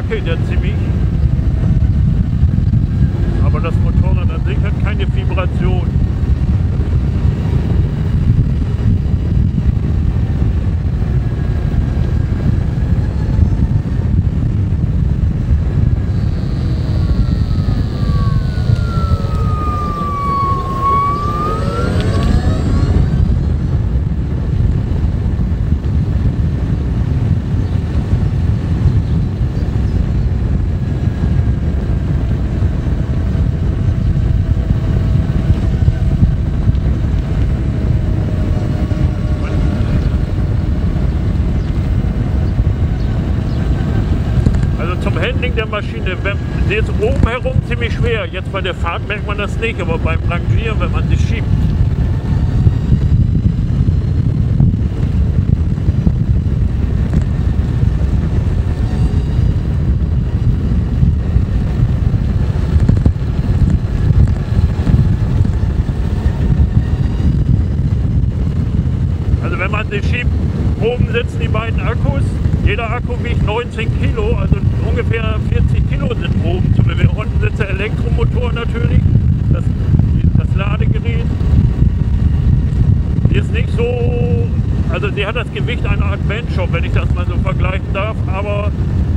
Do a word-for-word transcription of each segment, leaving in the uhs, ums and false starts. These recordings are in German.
wackelt ja ziemlich. Aber das Motorrad an sich hat keine Vibration. Der Maschine, wenn, sie ist oben herum ziemlich schwer. Jetzt bei der Fahrt merkt man das nicht, aber beim Rangieren, wenn man sie schiebt. Also wenn man sie schiebt, oben sitzen die beiden Akkus. Jeder Akku wiegt neunzehn Kilo, also ungefähr vierzig Kilo sind oben. Zumindest unten sitzt der Elektromotor natürlich, das, das Ladegerät. Die ist nicht so, also sie hat das Gewicht einer Adventure, wenn ich das mal so vergleichen darf, aber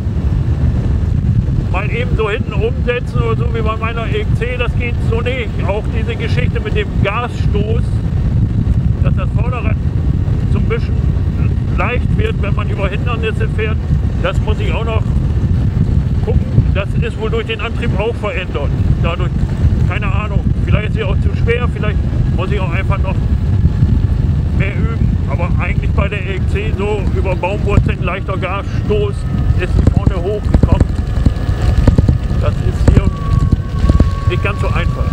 mal eben so hinten umsetzen oder so wie bei meiner E C, das geht so nicht. Auch diese Geschichte mit dem Gasstoß, dass das Vorderrad so ein bisschen leicht wird, wenn man über Hindernisse fährt, das muss ich auch noch gucken. Das ist wohl durch den Antrieb auch verändert. Dadurch, keine Ahnung, vielleicht ist sie auch zu schwer, vielleicht muss ich auch einfach noch mehr üben. Aber eigentlich bei der E C so über Baumwurzeln leichter Gasstoß ist sie vorne hochgekommen. Das ist hier nicht ganz so einfach.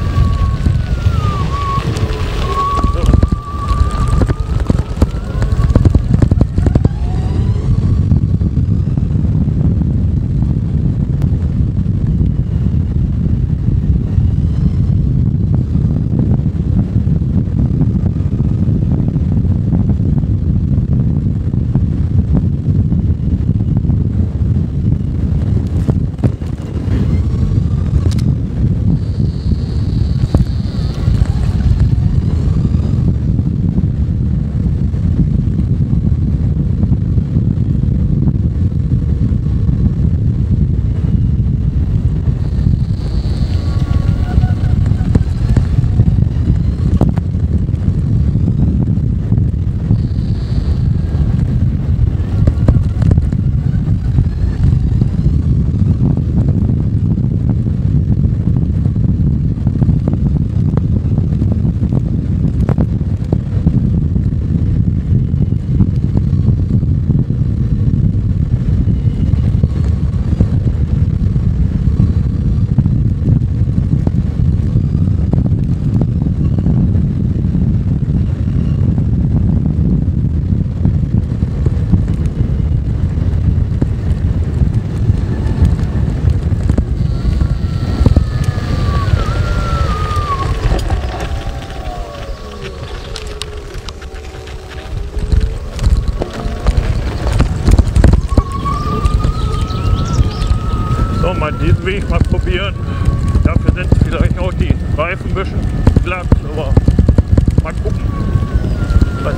Mal diesen Weg mal probieren. Dafür sind vielleicht auch die Reifen ein bisschen glatt, aber mal gucken. Was.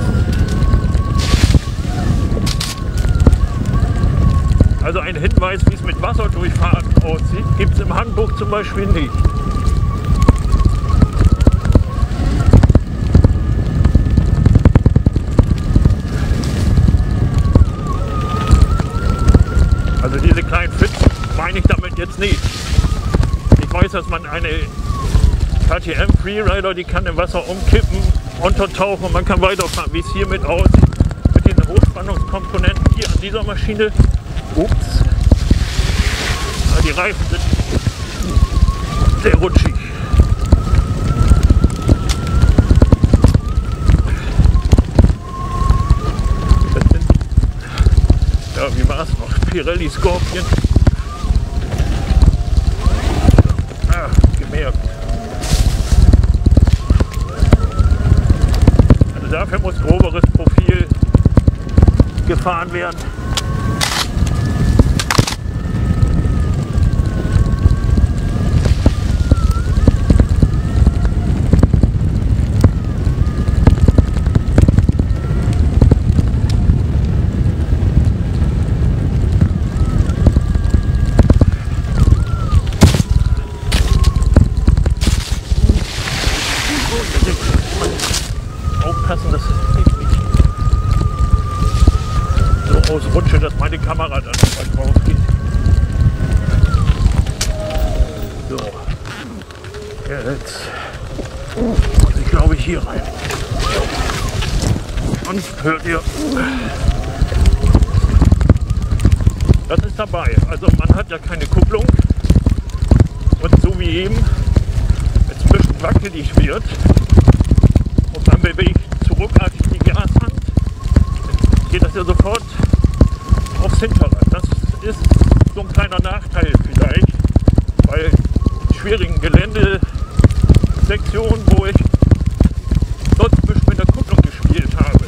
Also ein Hinweis, wie es mit Wasserdurchfahren aussieht, gibt es im Handbuch zum Beispiel nicht. Also diese kleinen Pfützen meine ich damit jetzt nicht. Ich weiß, dass man eine K T M Freerider, die kann im Wasser umkippen, untertauchen und man kann weiterfahren, wie es hiermit aussieht. Mit diesen Hochspannungskomponenten hier an dieser Maschine. Ups. Die Reifen sind sehr rutschig. Das sind, ja, wie war es noch? Pirelli Scorpion. Ah, gemerkt. Also dafür muss groberes Profil gefahren werden. aufpassen, dass ich nicht so ausrutsche, dass meine Kamera dann mal drauf geht. So, jetzt muss ich glaube ich hier rein. Und hört ihr, das ist dabei. Also man hat ja keine Kupplung und so wie eben, wenn es ein bisschen wackelig wird und man bewegt zurückartig die Gashand, geht das ja sofort aufs Hinterrad. Das ist so ein kleiner Nachteil vielleicht bei schwierigen Geländesektionen, wo ich sonst ein bisschen mit der Kupplung gespielt habe.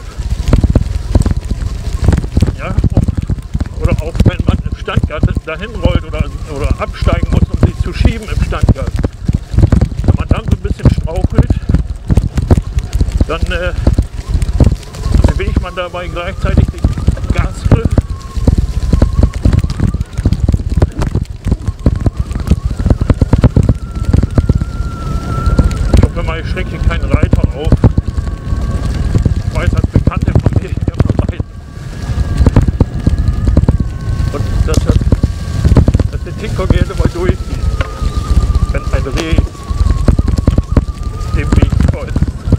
Ja, um, oder auch wenn man im Standgas dahin rollt oder, oder absteigen muss, um sie zu schieben im Standgas. Wenn man dann so ein bisschen strauchelt, dann äh, bewegt man dabei gleichzeitig den Gasgriff. Ich hoffe mal, ich schrecke hier keinen Reiter auf. Ich weiß, als Bekannte von mir hier vermeiden. Und dass das, dass der Ticker gerne mal durchgeht, wenn ein Reh dem Weg kreuzt.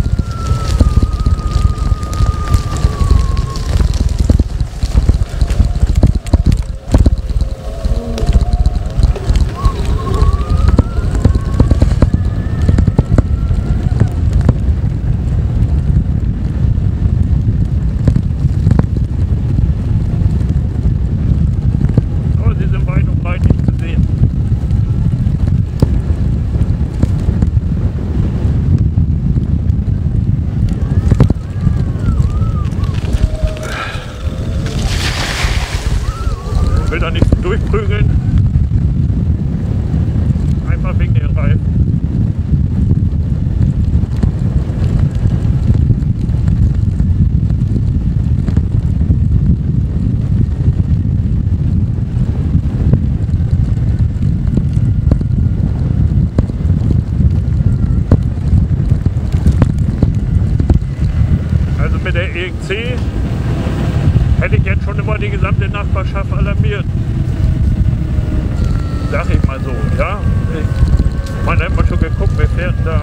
Will da nichts durchprügeln, einfach wegen den Reifen. Also mit der E X C hätte ich jetzt schon immer die gesamte Nachbarschaft alarmiert. Sag ich mal so, ja. Ich meine, immer schon geguckt, wer fährt da.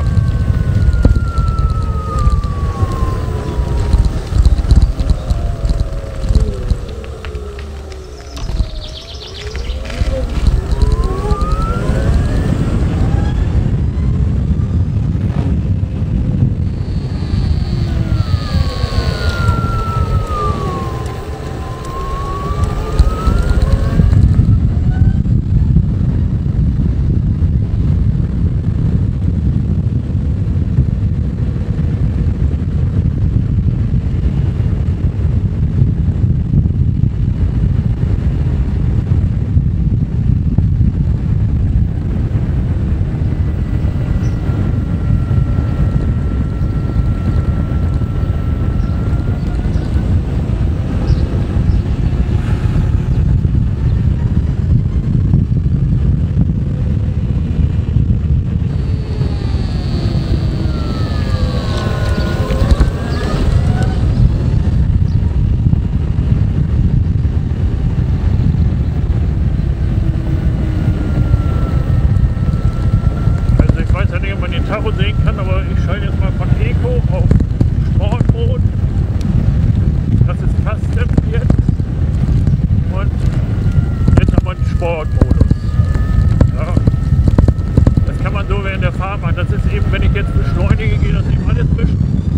Tacho sehen kann, aber ich schalte jetzt mal von Eco auf Sportmode. Das ist Custom jetzt. Und jetzt haben wir den Sportmodus. Ja. Das kann man so während der Fahrt machen. Das ist eben, wenn ich jetzt beschleunige, geht das eben alles bisschen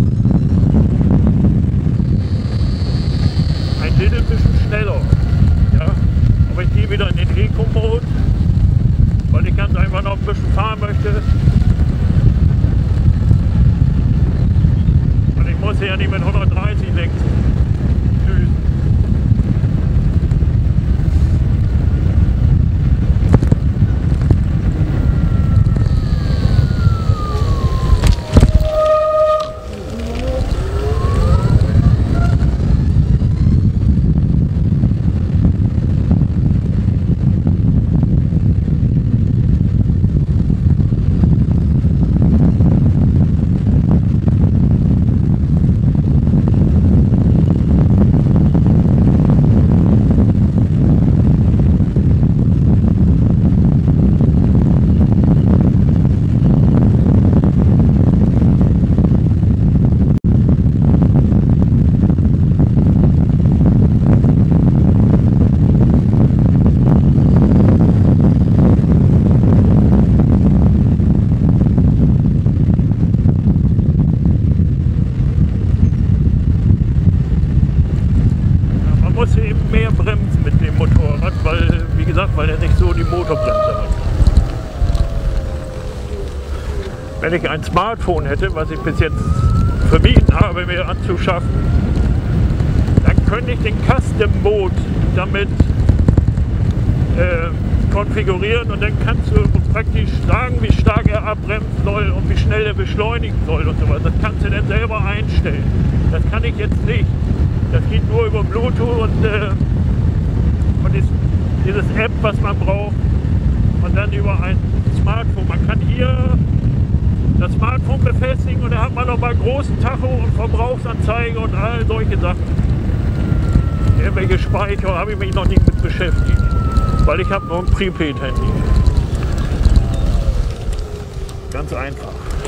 ein little bisschen schneller. Ja. Aber ich gehe wieder in den Eco-Mode, weil ich ganz einfach noch ein bisschen fahren möchte. Ich muss ja nicht mit hundertdreißig lenken. Tschüss. hat, weil, wie gesagt, weil er nicht so die Motorbremse hat. Wenn ich ein Smartphone hätte, was ich bis jetzt vermieden habe, mir anzuschaffen, dann könnte ich den Custom Mode damit äh, konfigurieren und dann kannst du praktisch sagen, wie stark er abbremsen soll und wie schnell er beschleunigen soll und sowas. Das kannst du dann selber einstellen. Das kann ich jetzt nicht. Das geht nur über Bluetooth und, äh, und ist dieses App, was man braucht, und dann über ein Smartphone. Man kann hier das Smartphone befestigen und dann hat man noch mal großen Tacho und Verbrauchsanzeige und all solche Sachen. Irgendwelche Speicher habe ich mich noch nicht mit beschäftigt, weil ich habe nur ein Prepaid-Handy. Ganz einfach.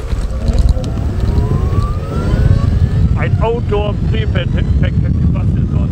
Ein Outdoor-Prepaid-Handy, was ist das?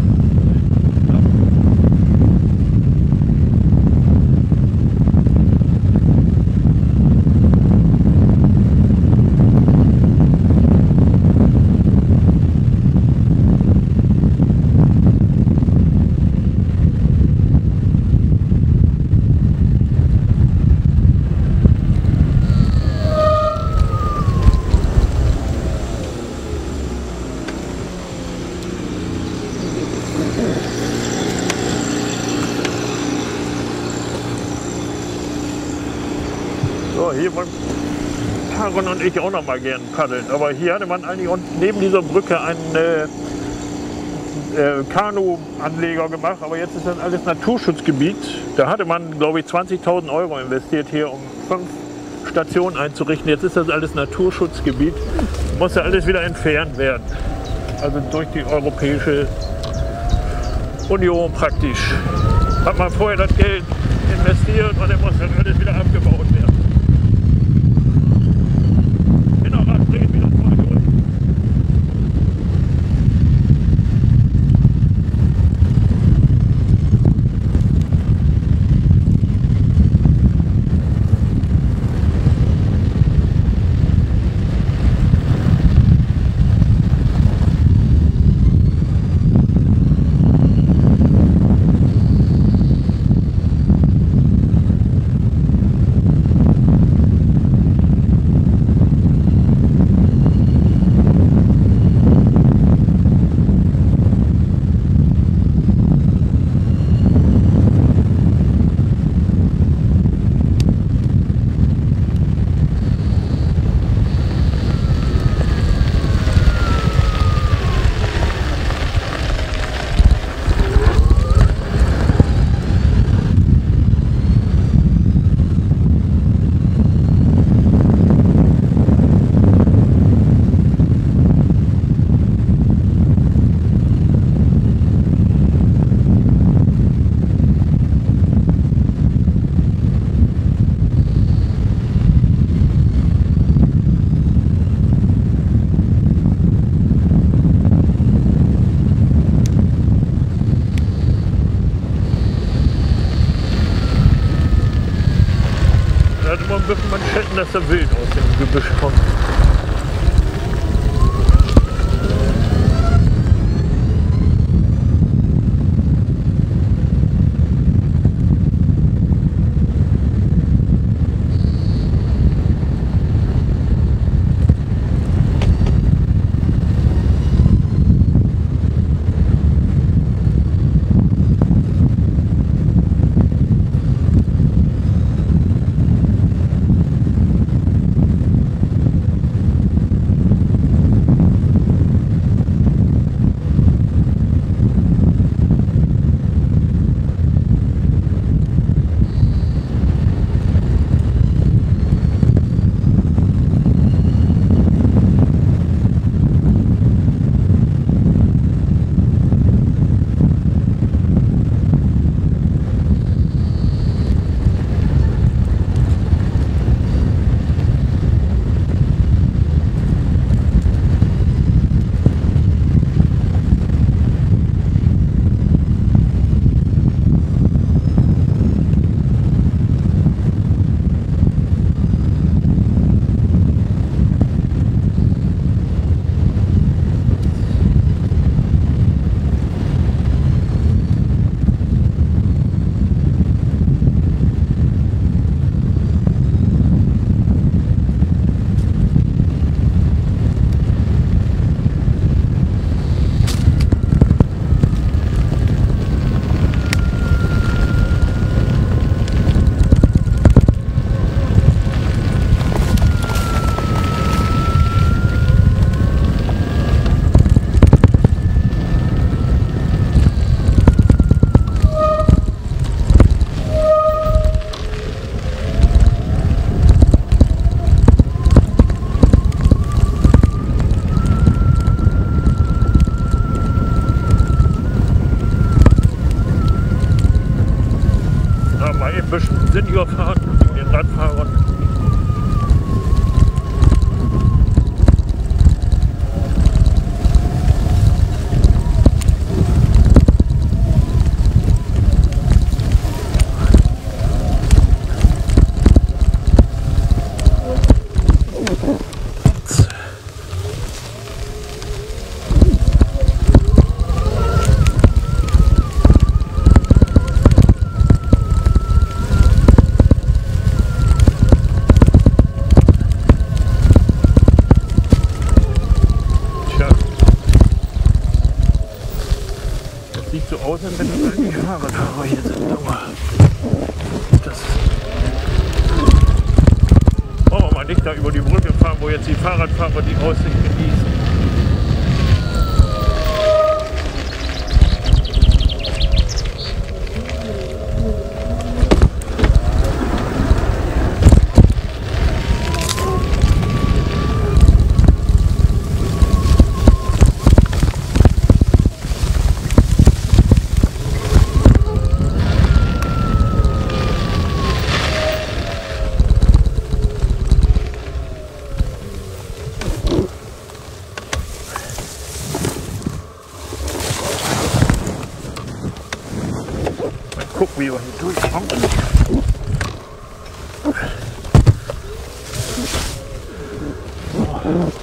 So, hier wollen Karin und ich auch noch mal gern paddeln. Aber hier hatte man eigentlich neben dieser Brücke einen äh, äh, Kanu-Anleger gemacht. Aber jetzt ist das alles Naturschutzgebiet. Da hatte man, glaube ich, zwanzigtausend Euro investiert, hier um fünf Stationen einzurichten. Jetzt ist das alles Naturschutzgebiet. Muss ja alles wieder entfernt werden. Also durch die Europäische Union praktisch. Hat man vorher das Geld investiert und dann muss dann alles wieder abgebaut werden. Hinterrad dreht wieder voll durch. Da hat immer ein bisschen Manschetten, dass der Wild aus dem Gebüsch kommt. so aus, als wenn das eigentlich Fahrradfahrer hier sind. Aber das wollen wir mal nicht da über die Brücke fahren, wo jetzt die Fahrradfahrer die Aussicht genießen. Guck, wie wir hier durchkommen. Oh.